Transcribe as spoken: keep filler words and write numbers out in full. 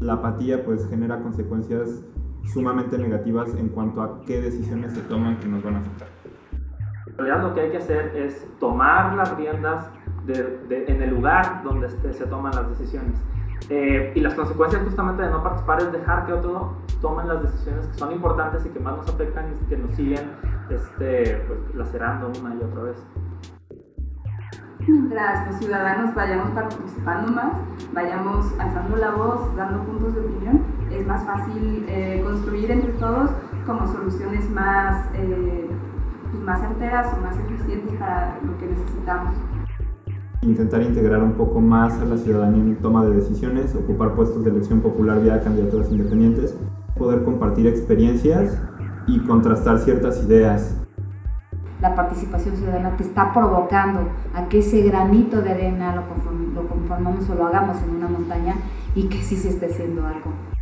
la apatía pues genera consecuencias sumamente negativas en cuanto a qué decisiones se toman que nos van a afectar. En realidad lo que hay que hacer es tomar las riendas de, de, en el lugar donde este, se toman las decisiones. Eh, y las consecuencias justamente de no participar es dejar que otros tomen las decisiones que son importantes y que más nos afectan y que nos siguen este, pues, lacerando una y otra vez. Mientras los ciudadanos vayamos participando más, vayamos alzando la voz, dando puntos de opinión, es más fácil eh, construir entre todos como soluciones más, eh, pues más enteras o más eficientes para lo que necesitamos. Intentar integrar un poco más a la ciudadanía en toma de decisiones, ocupar puestos de elección popular vía candidaturas independientes, poder compartir experiencias y contrastar ciertas ideas. La participación ciudadana te está provocando a que ese granito de arena lo, conform- lo conformamos o lo hagamos en una montaña y que sí se esté haciendo algo.